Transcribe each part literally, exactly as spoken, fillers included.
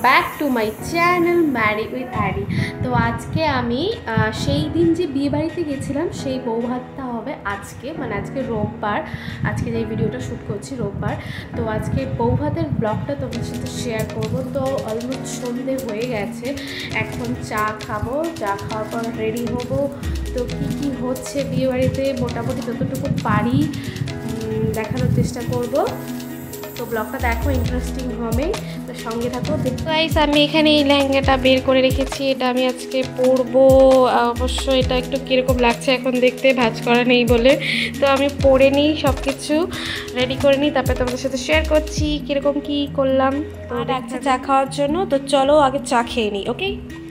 Back to my channel Mary with Addy. তো আজকে আমি সেই দিন যে বিয়ে বাড়িতে গেছিলাম সেই বউ ভাতটা হবে আজকে, মানে আজকে রোববার, আজকে যে ভিডিওটা শ্যুট করছি রোববার। তো আজকে বউ ভাতের ব্লগটা তোমাদের সাথে শেয়ার করবো। তো অলমোস্ট সন্ধে হয়ে গেছে, এখন চা খাবো, চা খাওয়ার পর রেডি হবো। তো কী কী হচ্ছে বিয়ে বাড়িতে মোটামুটি যতটুকু পারি দেখানোর চেষ্টা করব। তো ব্লগটা দেখো, ইন্টারেস্টিং হবে, তো সঙ্গে থাকো। গাইস, আমি এখানে এই লেহেঙ্গাটা বের করে রেখেছি, এটা আমি আজকে পরবো। অবশ্য এটা একটু কীরকম লাগছে এখন দেখতে, ভাঁজ করা নেই বলে। তো আমি পরে নিই, সব কিছু রেডি করে নিই, তারপরে তোমাদের সাথে শেয়ার করছি কীরকম কী করলাম। তো ডাকছে চা খাওয়ার জন্য, তো চলো আগে চা খেয়ে নিই। ওকে,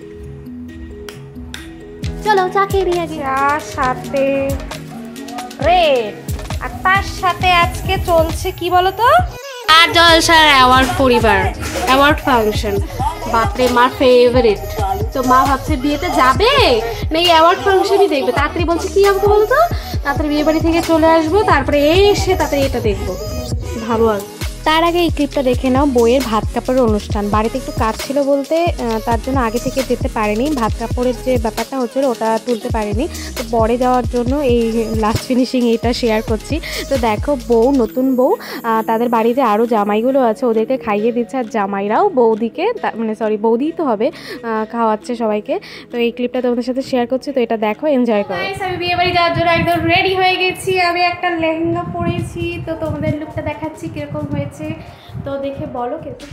চলো চা খেয়ে নিই আগে। চার সাথে রেড, আর তার সাথে আজকে চলছে কি বলো তো, আর জলসার অ্যাওয়ার্ড পরিবার অ্যাওয়ার্ড ফাংশন। বাপরে, মার ফেভারিট। তো মা ভাবছে বিয়েতে যাবে না এই অ্যাওয়ার্ড ফাংশনই দেখবে। তাড়াতাড়ি বলছে কি আমাকে বলো তো, তাড়াতাড়ি বিয়ে বাড়ি থেকে চলে আসবো, তারপরে এসে তাড়াতাড়ি এটা দেখবো। ভালো আর তার আগে এই ক্লিপটা দেখে নাও, বইয়ের ভাত কাপড়ের অনুষ্ঠান। বাড়িতে একটু কাজ ছিল বলতে তার জন্য আগে থেকে যেতে পারিনি, ভাত কাপড়ের যে ব্যাপারটা হচ্ছিল ওটা তুলতে পারিনি। তো পরে যাওয়ার জন্য এই লাস্ট ফিনিশিং এইটা শেয়ার করছি। তো দেখো, বউ, নতুন বউ, তাদের বাড়িতে আরও জামাইগুলো আছে, ওদেরকে খাইয়ে দিচ্ছে, আর জামাইরাও বৌদিকে, মানে সরি বৌদিই তো হবে, খাওয়াচ্ছে সবাইকে। তো এই ক্লিপটা তোমাদের সাথে শেয়ার করছি, তো এটা দেখো, এনজয় করো। আমি বিয়ে বাড়ি যাওয়ার জন্য একদম রেডি হয়ে গেছি, আমি একটা লেহেঙ্গা পরেছি। তো তোমাদের লুকটা দেখাচ্ছি কীরকম হয়েছে, তো দেখে বলো কিরকম।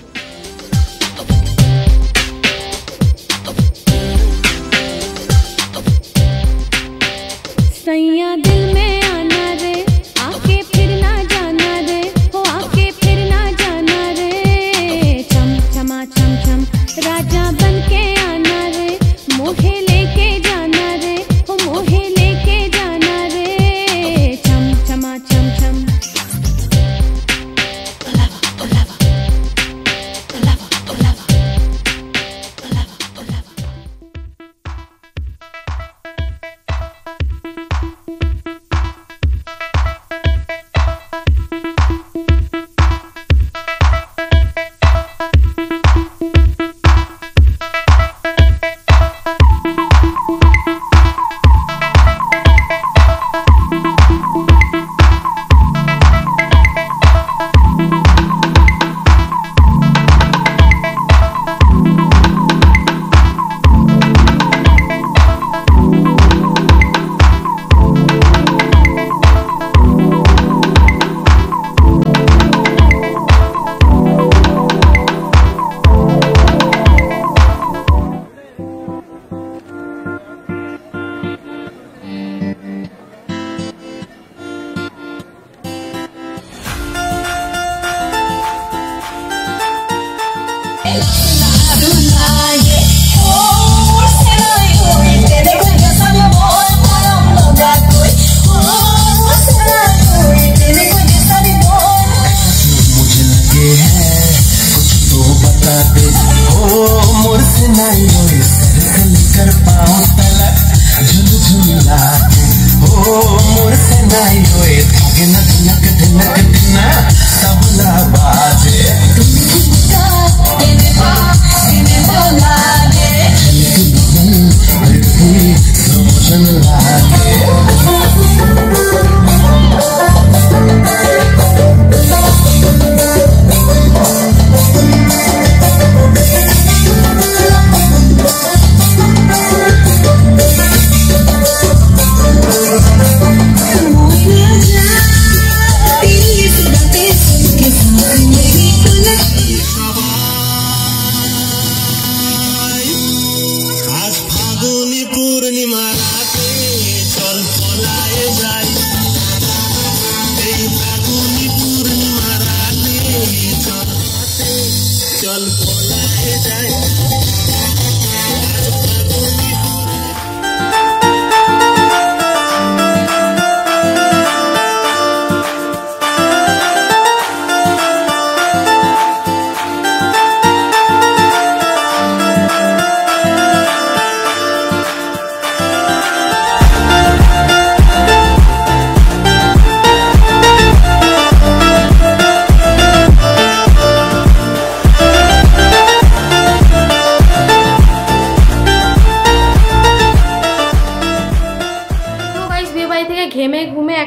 सैया दिल में आना रे, आके फिर ना जाना रे, हो आके फिर ना जाना रे, चम चमा चम चम राजा बन के आना रे, मोहे लेके जाना रे, हो मोहे लेके जाना रे, चम चमा चम चम।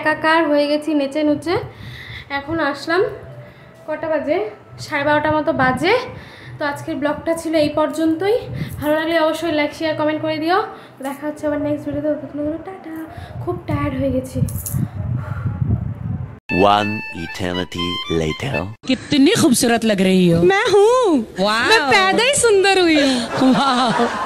একাকার হয়ে গেছি নেচে নুচে। এখন আসলাম, কটা বাজে? সাড়ে বারোটার মতো বাজে। তো আজকের ব্লগটা ছিল এই পর্যন্তই। ভালো লাগলে অবশ্যই লাইক শেয়ার কমেন্ট করে দিও। দেখা হচ্ছে আবার নেক্সট ভিডিওতে। টাটা। খুব টায়ার্ড হয়ে গেছি। One eternity later. कितनी खूबसूरत लग रही हो। मैं हूँ, वाह। मैं पैदा ही सुंदर हुई हूँ। वाह।